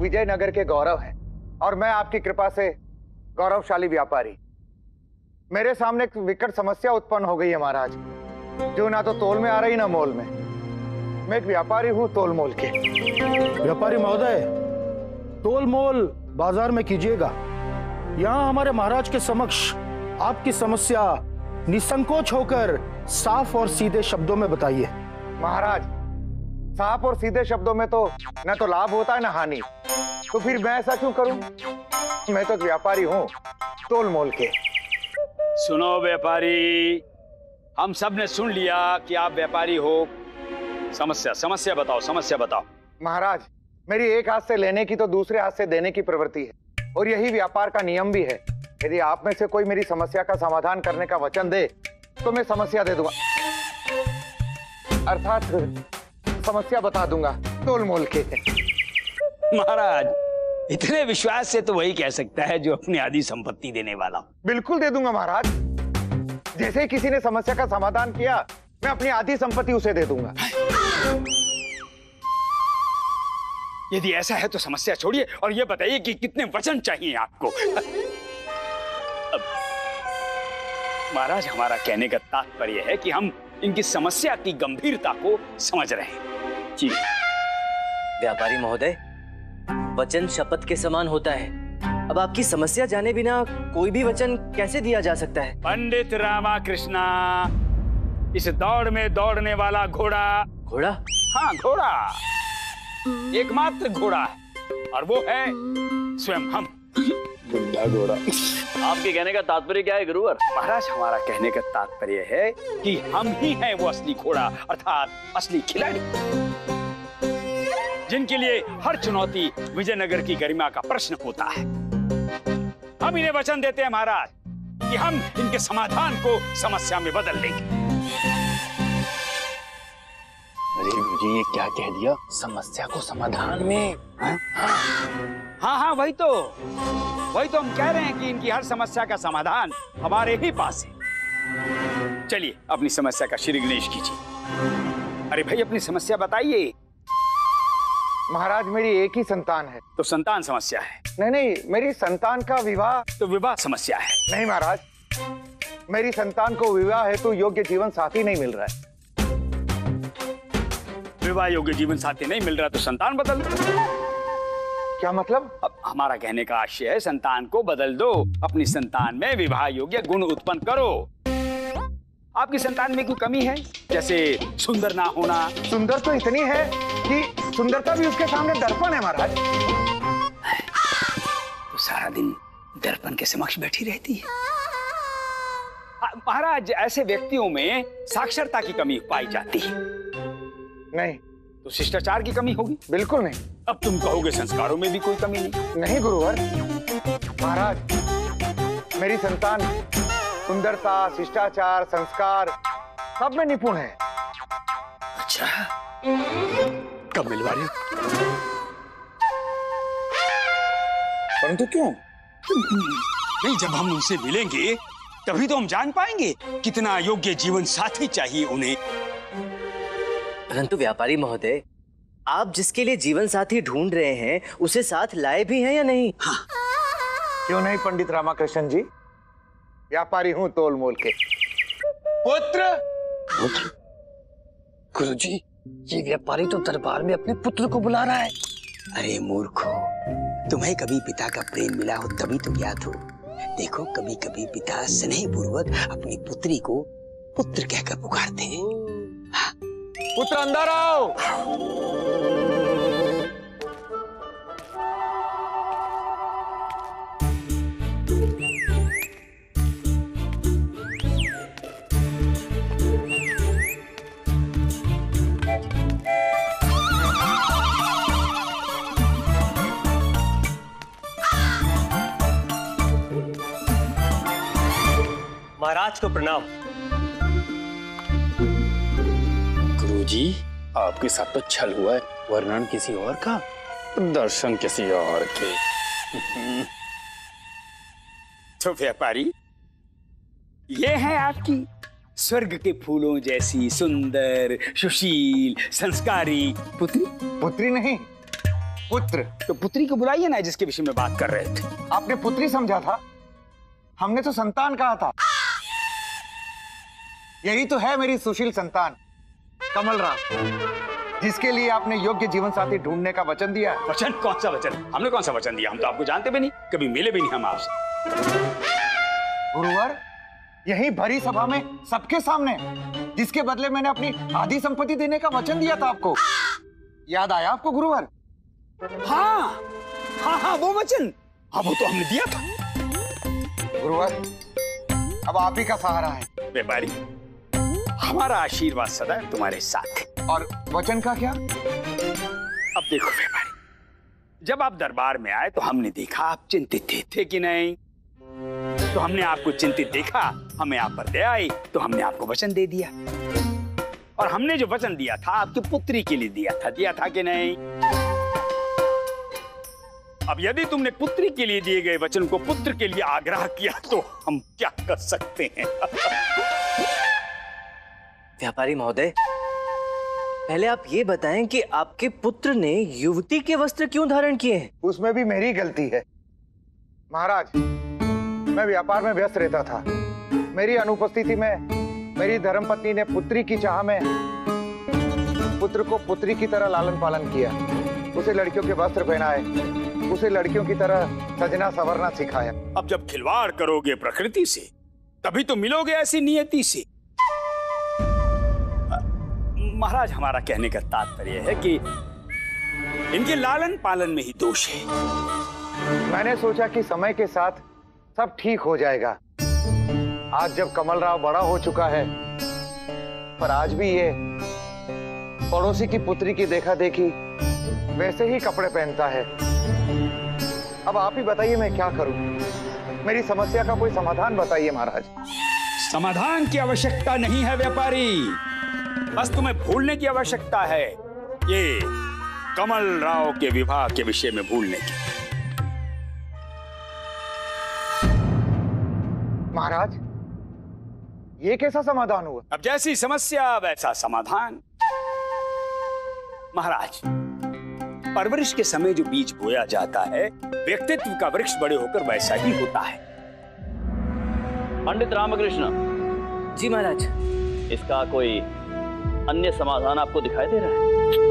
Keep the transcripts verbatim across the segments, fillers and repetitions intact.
विजयनगर के गौरव हैं और मैं आपकी कृपा से गौरवशाली व्यापारी। मेरे सामने एक विकट समस्या उत्पन्न हो गई है महाराज, जो ना तो तोल में आ रही ना मोल में। मैं एक व्यापारी हूँ तोल मोल के। व्यापारी महोदय, तोल मोल बाजार में कीजिएगा। यहाँ हमारे महाराज के समक्ष आपकी समस्या निसंकोच होकर साफ और सीधे शब्दों में बताइए। महाराज, साफ और सीधे शब्दों में तो न तो लाभ होता है न हानि, तो फिर मैं ऐसा क्यों करूं? मैं तो व्यापारी हूं तोल मोल के। सुनो व्यापारी, हम सब ने सुन लिया कि आप व्यापारी हो। समस्या समस्या बताओ, समस्या बताओ। महाराज, मेरी एक हाथ से लेने की तो दूसरे हाथ से देने की प्रवृत्ति है, और यही व्यापार का नियम भी है। यदि आप में से कोई मेरी समस्या का समाधान करने का वचन दे तो मैं समस्या दे दूंगा, अर्थात समस्या बता दूंगा तोल मोल के। महाराज, इतने विश्वास से तो वही कह सकता है जो अपनी आधी संपत्ति देने वाला। बिल्कुल दे दूंगा महाराज। जैसे ही किसी ने समस्या का समाधान किया, मैं अपनी आधी संपत्ति उसे दे दूंगा। यदि ऐसा है तो समस्या छोड़िए और ये बताइए कि कितने वचन चाहिए आपको। महाराज, हमारा कहने का तात्पर्य है कि हम इनकी समस्या की गंभीरता को समझ रहे हैं। जी व्यापारी महोदय, वचन शपथ के समान होता है। अब आपकी समस्या जाने बिना कोई भी वचन कैसे दिया जा सकता है? पंडित रामा कृष्णा, इस दौड़ में दौड़ने वाला घोड़ा। घोड़ा? हाँ, घोड़ा, एकमात्र घोड़ा है, और वो है स्वयं हम। बुढ़ा घोड़ा। आपके कहने का तात्पर्य क्या है गुरुवर? महाराज, हमारा कहने का तात्पर्य है कि हम ही हैं वो असली घोड़ा, अर्थात असली खिलाड़ी, जिनके लिए हर चुनौती विजयनगर की गरिमा का प्रश्न होता है। हम इन्हें वचन देते हैं महाराज कि हम इनके समाधान को समस्या में बदल देंगे। अरे गुरुजी, ये क्या कह दिया? समस्या को समाधान में? हाँ हाँ, हाँ वही तो वही तो हम कह रहे हैं कि इनकी हर समस्या का समाधान हमारे ही पास है। चलिए अपनी समस्या का श्री गणेश कीजिए। अरे भाई, अपनी समस्या बताइए। महाराज, मेरी एक ही संतान है। तो संतान समस्या है? नहीं नहीं, मेरी संतान का विवाह। तो विवाह समस्या है? नहीं महाराज, मेरी संतान को विवाह हेतु योग्य जीवन साथी नहीं मिल रहा है। विवाह योग्य जीवन साथी नहीं मिल रहा तो संतान बदल दो। क्या मतलब? अब हमारा कहने का आशय है, संतान को बदल दो, अपनी संतान में विवाह योग्य गुण उत्पन्न करो। आपकी संतान में कोई कमी है? जैसे सुंदर ना होना? सुंदर तो इतनी है कि सुंदरता भी उसके सामने दर्पण है महाराज। तो सारा दिन दर्पण के समक्ष बैठी रहती है। महाराज, ऐसे व्यक्तियों में साक्षरता की कमी पाई जाती है। नहीं। तो शिष्टाचार की कमी होगी? बिल्कुल नहीं। अब तुम कहोगे संस्कारों में भी कोई कमी नहीं? नहीं गुरुवर, महाराज, मेरी संतान सुंदरता, शिष्टाचार, संस्कार सब में निपुण है। अच्छा, कब मिलवा रहे हो? परंतु क्यों? नहीं, जब हम उनसे मिलेंगे तभी तो हम जान पाएंगे कितना योग्य जीवन साथी चाहिए उन्हें। परंतु व्यापारी महोदय, आप जिसके लिए जीवन साथी ढूंढ रहे हैं उसे साथ लाए भी हैं या नहीं? हाँ। क्यों नहीं पंडित रामाकृष्ण जी, व्यापारी हूँ तोल मोल के। पुत्र? पुत्र? गुरुजी, ये व्यापारी तो दरबार में अपने पुत्र को बुला रहा है। अरे मूर्खो, तुम्हें कभी पिता का प्रेम मिला हो तभी तो ज्ञात हो। देखो, कभी कभी पिता स्नेह पूर्वक अपनी पुत्री को पुत्र कहकर पुकारते हैं। हाँ। पुत्र अंदर आओ। महाराज को प्रणाम। गुरुजी, आपके साथ तो छल हुआ है, वर्णन किसी और का, दर्शन किसी और के। तो व्यापारी, ये है आपकी स्वर्ग के फूलों जैसी सुंदर, सुशील, संस्कारी पुत्री? पुत्री नहीं, पुत्र। तो पुत्री को बुलाइए ना, जिसके विषय में बात कर रहे थे। आपने पुत्री समझा था, हमने तो संतान कहा था। यही तो है मेरी सुशील संतान कमल राव, जिसके लिए आपने योग्य जीवन साथी ढूंढने का वचन दिया है। वचन? कौन सा वचन? हमने कौन सा वचन दिया? हम तो आपको जानते भी नहीं, कभी मिले भी नहीं हम आपसे। गुरुवर, यही भरी सभा में सबके सामने, जिसके बदले मैंने अपनी आधी संपत्ति देने का वचन दिया था आपको, याद आया आपको गुरुवर? हाँ हाँ हाँ, वो वचन, हाँ वो तो हमने दिया था। गुरुवर, अब आप ही का सहारा है। व्यापारी, हमारा आशीर्वाद सदा तुम्हारे साथ है। और वचन का क्या? अब देखो व्यापारी, जब आप दरबार में आए तो हमने देखा आप चिंतित थे, थे कि नहीं? तो हमने आपको चिंतित देखा, हमें आप पर दया आई, तो हमने आपको वचन दे दिया। और हमने जो वचन दिया था आपकी पुत्री के लिए दिया था, दिया था कि नहीं? अब यदि तुमने पुत्री के लिए दिए गए वचन को पुत्र के लिए आग्रह किया तो हम क्या कर सकते हैं? व्यापारी महोदय, पहले आप ये बताएं कि आपके पुत्र ने युवती के वस्त्र क्यों धारण किए हैं? उसमें भी मेरी गलती है महाराज। मैं व्यापार में व्यस्त रहता था। मेरी अनुपस्थिति में मेरी धर्मपत्नी ने पुत्री की चाह में पुत्र को पुत्री की तरह लालन पालन किया, उसे लड़कियों के वस्त्र पहनाए, उसे लड़कियों की तरह सजना संवरना सिखाया। अब जब खिलवाड़ करोगे प्रकृति से, तभी तो मिलोगे ऐसी नियति से। महाराज, हमारा कहने का तात्पर्य है कि इनके लालन पालन में ही दोष है। मैंने सोचा कि समय के साथ सब ठीक हो जाएगा। आज जब कमल राव बड़ा हो चुका है, पर आज भी ये पड़ोसी की पुत्री की देखा देखी वैसे ही कपड़े पहनता है। अब आप ही बताइए मैं क्या करूं? मेरी समस्या का कोई समाधान बताइए महाराज। समाधान की आवश्यकता नहीं है व्यापारी, बस तुम्हें भूलने की आवश्यकता है, ये कमल राव के विवाह के विषय में भूलने की। महाराज, ये कैसा समाधान हुआ? अब जैसी समस्या वैसा समाधान। महाराज, परवरिश के समय जो बीज बोया जाता है, व्यक्तित्व का वृक्ष बड़े होकर वैसा ही होता है। पंडित रामकृष्ण जी महाराज। इसका कोई अन्य समाधान आपको दिखाई दे रहा है?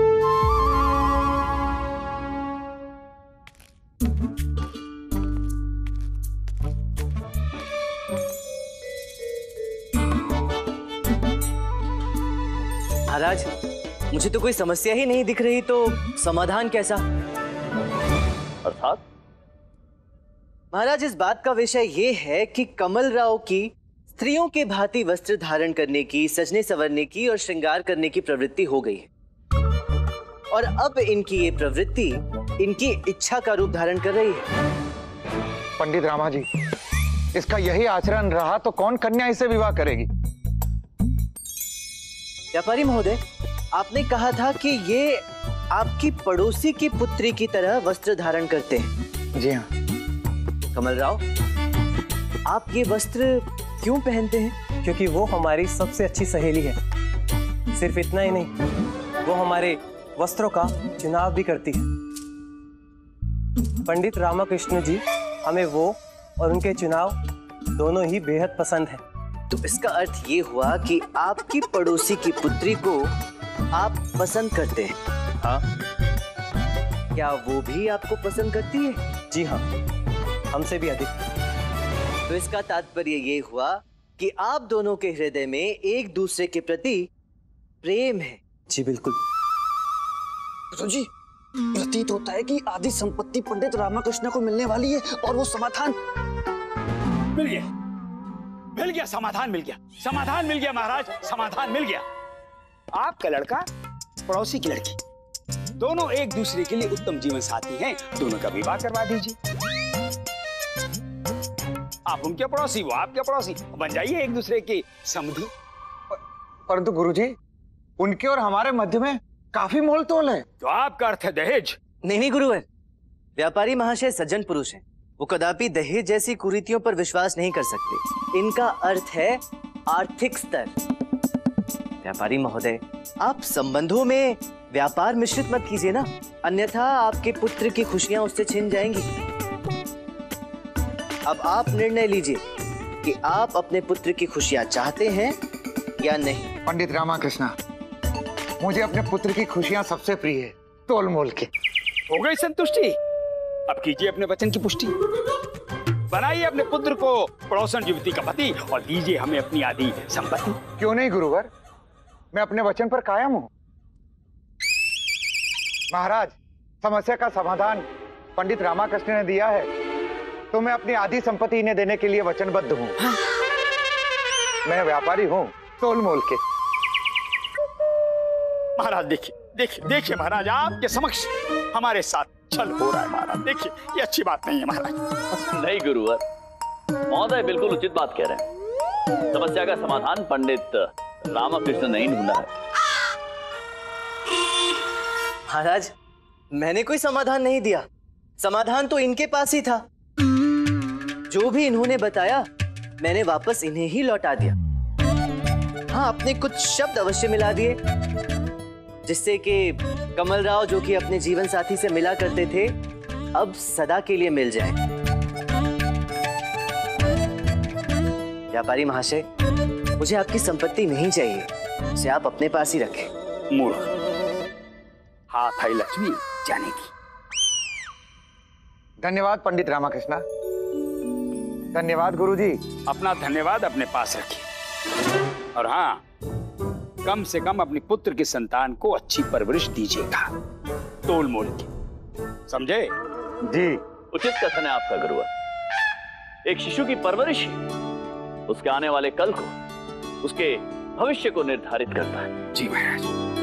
महाराज, मुझे तो कोई समस्या ही नहीं दिख रही, तो समाधान कैसा? अर्थात? महाराज, इस बात का विषय ये है कि कमल राव की स्त्रियों के भांति वस्त्र धारण करने की, सजने संवरने की और श्रृंगार करने की प्रवृत्ति हो गई है, और अब इनकी ये प्रवृत्ति इनकी इच्छा का रूप धारण कर रही है। पंडित रामा जी, इसका यही आचरण रहा तो कौन कन्या इससे विवाह करेगी? व्यापारी महोदय, आपने कहा था कि ये आपकी पड़ोसी की पुत्री की तरह वस्त्र धारण करते हैं। जी हाँ। कमल राव, आप ये वस्त्र क्यों पहनते हैं? क्योंकि वो हमारी सबसे अच्छी सहेली है। सिर्फ इतना ही नहीं, वो हमारे वस्त्रों का चुनाव भी करती है। पंडित रामकृष्ण जी, हमें वो और उनके चुनाव दोनों ही बेहद पसंद है। तो इसका अर्थ ये हुआ कि आपकी पड़ोसी की पुत्री को आप पसंद करते हैं। हाँ। क्या वो भी आपको पसंद करती है? जी हाँ, हमसे भी अधिक। तो इसका तात्पर्य ये हुआ कि आप दोनों के हृदय में एक दूसरे के प्रति प्रेम है। जी बिल्कुल। तो जी, प्रतीत होता है कि आधी संपत्ति पंडित रामकृष्ण को मिलने वाली है, और वो समाधान मिल गया, मिल गया, समाधान मिल गया, समाधान मिल गया महाराज, समाधान मिल गया। आपका लड़का, पड़ोसी की लड़की, दोनों एक दूसरे के लिए उत्तम जीवन साथी हैं, दोनों का विवाह करवा दीजिए। आप उनके पड़ोसी, वो आपके पड़ोसी, बन जाइए एक दूसरे के समधी। परंतु गुरुजी, उनके और हमारे मध्य में काफी मोल तोल है। तो आपका अर्थ है दहेज? नहीं नहीं गुरुवर, व्यापारी महाशय सज्जन पुरुष हैं, वो कदापि दहेज जैसी कुरीतियों पर विश्वास नहीं कर सकते। इनका अर्थ है आर्थिक स्तर। व्यापारी महोदय, आप संबंधों में व्यापार मिश्रित मत कीजिए ना, अन्यथा आपके पुत्र की खुशियां उससे छिन जाएंगी। अब आप निर्णय लीजिए कि आप अपने पुत्र की खुशियां चाहते हैं या नहीं। पंडित रामाकृष्णा, मुझे अपने पुत्र की खुशियां सबसे प्रिय है, तोल मोल के। हो गई संतुष्टि? अब कीजिए अपने वचन की पुष्टि, बनाइए अपने पुत्र को पड़ोसन युवती का पति और दीजिए हमें अपनी आधी संपत्ति। क्यों नहीं गुरुवर, मैं अपने वचन पर कायम हूं। महाराज, समस्या का समाधान पंडित रामाकृष्ण ने दिया है, तो मैं अपनी आधी संपत्ति इन्हें देने के लिए वचनबद्ध हूं। हाँ? मैं व्यापारी हूं, तोल मोल के। महाराज देखिए देखिए देखिए महाराज, आपके समक्ष हमारे साथ छल हो रहा है महाराज। देखिए ये अच्छी बात नहीं है महाराज। नहीं गुरुवर, महोदय बिल्कुल उचित बात कह रहे हैं। समस्या का समाधान पंडित रामाकृष्ण ने ही ढूंढा है। महाराज, मैंने कोई समाधान नहीं दिया, समाधान तो इनके पास ही था। जो भी इन्होंने बताया मैंने वापस इन्हें ही लौटा दिया। हाँ, अपने कुछ शब्द अवश्य मिला दिए, जिससे कि कमल राव, जो कि अपने जीवन साथी से मिला करते थे, अब सदा के लिए मिल जाए। व्यापारी महाशय, मुझे आपकी संपत्ति नहीं चाहिए, इसे आप अपने पास ही रखें। मूर्ख, हाथ आई लक्ष्मी जाने की। धन्यवाद पंडित रामाकृष्णा, धन्यवाद गुरुजी। अपना धन्यवाद अपने पास रखिए, और हाँ, कम से कम अपनी पुत्र की संतान को अच्छी परवरिश दीजिएगा, तोल मोल की, समझे? जी। उचित कथन है आपका गुरुवर। एक शिशु की परवरिश उसके आने वाले कल को, उसके भविष्य को निर्धारित करता है। जी महाराज।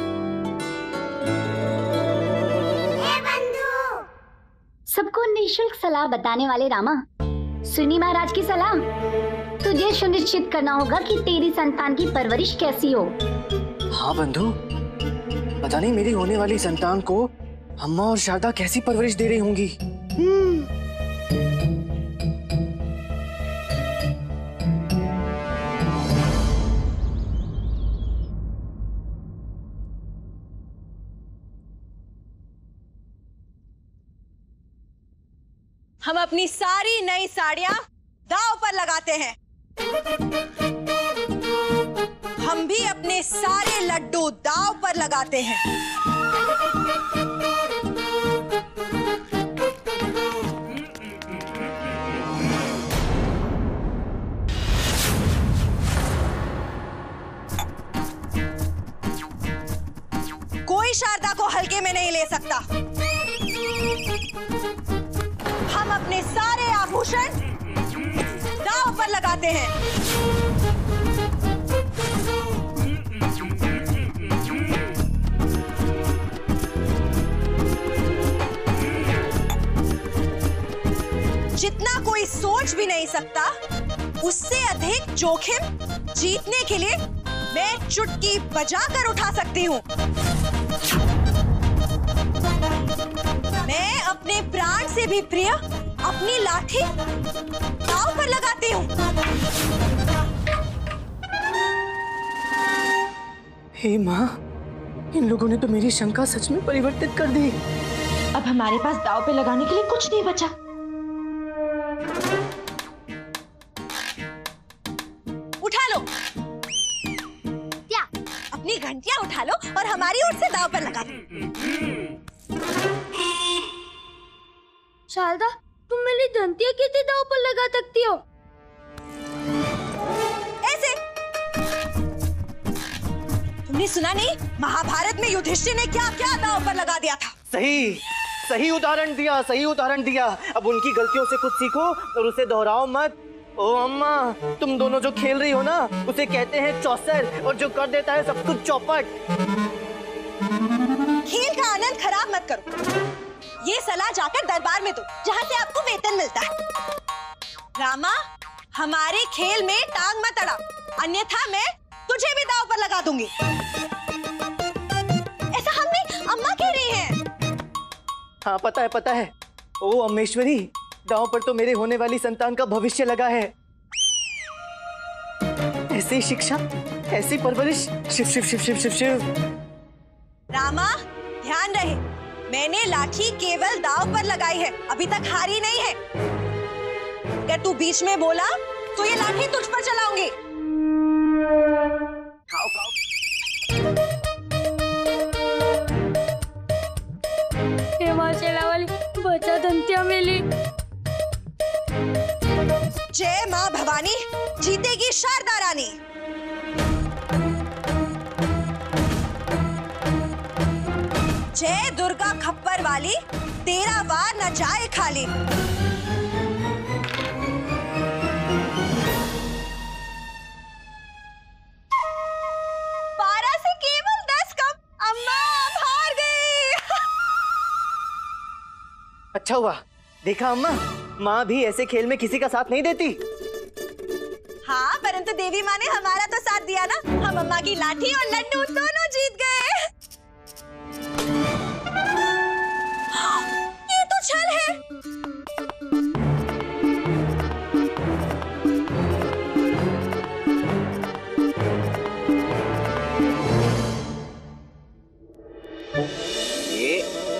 सबको निःशुल्क सलाह बताने वाले रामा, सुनी महाराज की सलाह। तुझे सुनिश्चित करना होगा कि तेरी संतान की परवरिश कैसी हो। हाँ बंधु, पता नहीं मेरी होने वाली संतान को अम्मा और शारदा कैसी परवरिश दे रही होंगी। हम अपनी सारी नई साड़ियां दांव पर लगाते हैं। हम भी अपने सारे लड्डू दांव पर लगाते हैं। कोई शारदा को हल्के में नहीं ले सकता। हम अपने सारे आभूषण दांव पर लगाते हैं। जितना कोई सोच भी नहीं सकता, उससे अधिक जोखिम जीतने के लिए मैं चुटकी बजाकर उठा सकती हूँ। मैं अपने प्राण से भी प्रिय अपनी लाठी दांव पर लगाती हूँ। हे माँ, इन लोगों ने तो मेरी शंका सच में परिवर्तित कर दी। अब हमारे पास दांव पे लगाने के लिए कुछ नहीं बचा। उठा लो क्या? अपनी घंटियां उठा लो और हमारी ओर से दांव पर लगा दो। शारदा, तुम मेरी घंटियां कैसे दांव पर लगा सकती हो? ऐसे। तुमने सुना नहीं, महाभारत में युधिष्ठिर ने क्या क्या दांव पर लगा दिया था? सही सही उदाहरण दिया, सही उदाहरण दिया। अब उनकी गलतियों से कुछ सीखो और उसे दोहराओ मत। ओ अम्मा, तुम दोनों जो खेल रही हो ना, उसे कहते हैं चौसर, और जो कर देता है सब कुछ चौपट। खेल का आनंद खराब मत करो। ये सलाह जाकर दरबार में दो, जहाँ से आपको वेतन मिलता है। रामा, हमारे खेल में टांग मत अड़ा, अन्यथा मैं तुझे भी दांव पर लगा दूंगी। ऐसा हम नहीं, अम्मा कह रही हैं। हाँ पता है, पता है। ओ अम्मेश्वरी, दांव पर तो मेरे होने वाली संतान का भविष्य लगा है। ऐसी शिक्षा ऐसी परवरिश। शिव शिव शिव शिव शिव शिव। रामा, ध्यान रहे, मैंने लाठी केवल दांव पर लगाई है, अभी तक हारी नहीं है। अगर तू बीच में बोला तो ये लाठी तुझ पर चलाऊंगी। खाओ खाओ। हे माशेला वाली बचा धंतिया मिली। जय माँ भवानी, जीतेगी शारदा रानी। जय दुर्गा खप्पर वाली, तेरा वार न जाए खाली। बारह से केवल दस कम, अम्मा अब हार गई। अच्छा हुआ, देखा अम्मा, माँ भी ऐसे खेल में किसी का साथ नहीं देती। हाँ, परंतु देवी माँ ने हमारा तो साथ दिया ना। हम अम्मा की लाठी और लड्डू दोनों जीत गए। ये तो छल है। ये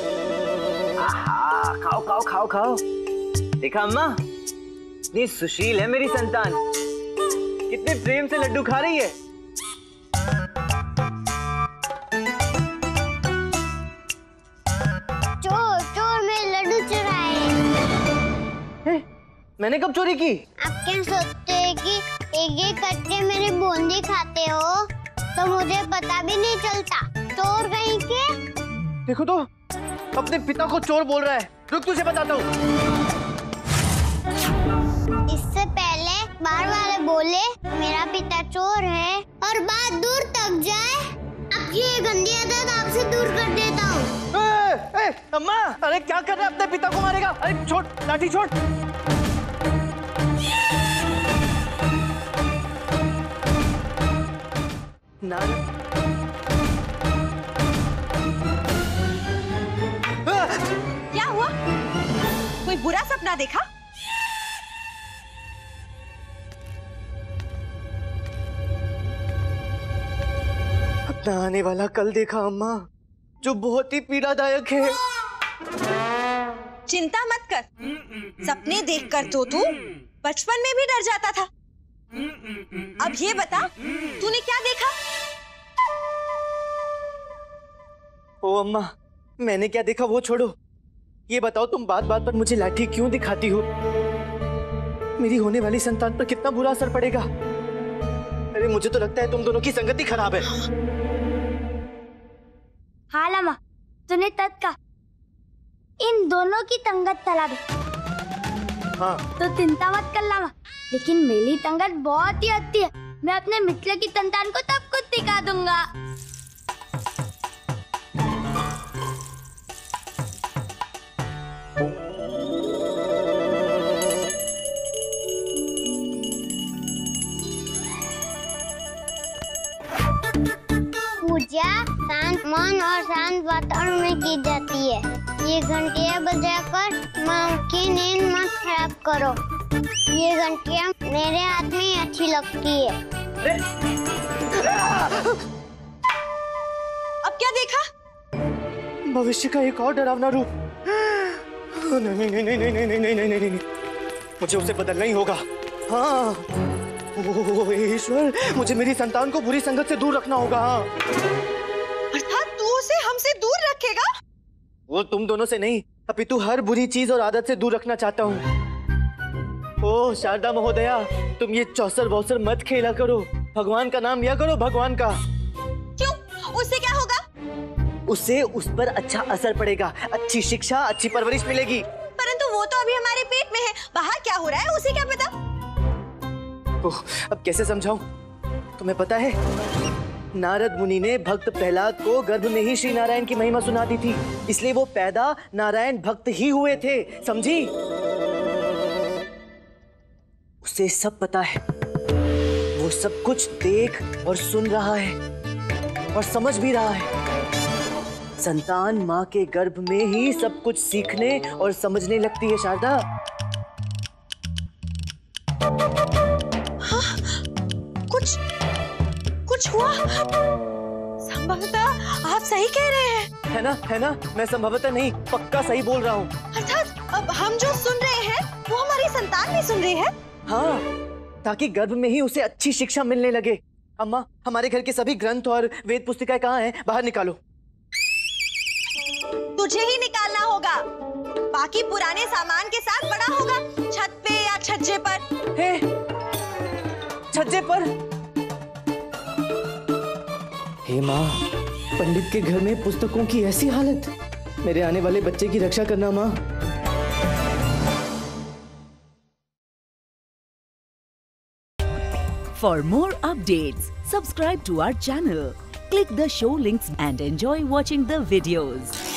आहा, खाओ खाओ खाओ खाओ। देखा अम्मा, इतनी सुशील है मेरी संतान, कितने प्रेम से लड्डू खा रही है। चोर चोर मेरे लड्डू चुराए। मैंने कब चोरी की? आप क्या सोचते हैं कि एक एक करके मेरी बूंदी खाते हो तो मुझे पता भी नहीं चलता। चोर कहीं के। देखो तो, अपने पिता को चोर बोल रहा है। रुक, तुझे बताता हूँ। इससे पहले बाहर वाले बोले मेरा पिता चोर है और बात दूर तक जाए, अब ये गंदी आदत आपसे दूर कर देता हूँ। ए, ए, अम्मा, अरे क्या कर रहा है? अपने पिता को मारेगा? अरे छोड़, लाठी छोड़। नारद, क्या हुआ? कोई बुरा सपना देखा? अपना आने वाला कल देखा अम्मा, जो बहुत ही पीड़ादायक है। चिंता मत कर, सपने देखकर तो तू बचपन में भी डर जाता था। अब ये बता, तूने क्या देखा? ओ अम्मा, मैंने क्या देखा वो छोड़ो, ये बताओ तुम बात बात पर मुझे लाठी क्यों दिखाती हो? मेरी होने वाली संतान पर कितना बुरा असर पड़ेगा। अरे मुझे तो लगता है तुम दोनों की संगति खराब है। हाँ लामा, तूने तत्का इन दोनों की तंगत तला दे। हाँ। तो चिंता मत कर लामा, लेकिन मेरी तंगत बहुत ही अच्छी है। मैं अपने मित्र की संतान को सब कुछ सिखा दूंगा। पूजा शांत मन और शांत वातावरण में की जाती है। ये घंटियाँ बजाकर माँ की नींद मत खराब करो। ये घंटियाँ मेरे हाथ में ही अच्छी लगती है। अब क्या देखा? भविष्य का एक और डरावना रूप। नहीं नहीं नहीं नहीं नहीं नहीं नहीं नहीं नहीं, मुझे उसे बदलना ही होगा। हाँ, ओह ईश्वर, मुझे मेरी संतान को बुरी संगत से दूर रखना होगा। अर्थात तू उसे हमसे दूर रखेगा? वो तुम दोनों से नहीं, अपितु हर बुरी चीज और आदत से दूर रखना चाहता हूँ। ओह शारदा महोदया, तुम ये चौसर बौसर मत खेला करो। भगवान का नाम लिया करो, भगवान का। क्यों? उससे क्या होगा? उससे उस पर अच्छा असर पड़ेगा, अच्छी शिक्षा, अच्छी परवरिश मिलेगी। परंतु वो तो अभी हमारे पेट में है, बाहर क्या हो रहा है उसे क्या पता? ओह, अब कैसे समझाऊं? तुम्हें पता है, नारद मुनि ने भक्त प्रहलाद को गर्भ में ही श्री नारायण की महिमा सुना दी थी, इसलिए वो पैदा नारायण भक्त ही हुए थे, समझी? उसे सब पता है, वो सब कुछ देख और सुन रहा है और समझ भी रहा है। संतान माँ के गर्भ में ही सब कुछ सीखने और समझने लगती है शारदा। हाँ, कुछ कुछ हुआ? संभवतः आप सही कह रहे हैं। है ना, है ना? मैं संभवतः नहीं, पक्का सही बोल रहा हूँ। अर्थात अब हम जो सुन रहे हैं वो हमारी संतान भी सुन रही है। हाँ, ताकि गर्भ में ही उसे अच्छी शिक्षा मिलने लगे। अम्मा, हमारे घर के सभी ग्रंथ और वेद पुस्तिकाएं कहाँ हैं? बाहर निकालो। तुझे ही निकालना होगा। बाकी पुराने सामान के साथ बड़ा होगा, छत पे या छज्जे पर। हे, छज्जे पर? हे माँ, पंडित के घर में पुस्तकों की ऐसी हालत। मेरे आने वाले बच्चे की रक्षा करना माँ। For more updates, subscribe to our channel, click the show links and enjoy watching the videos.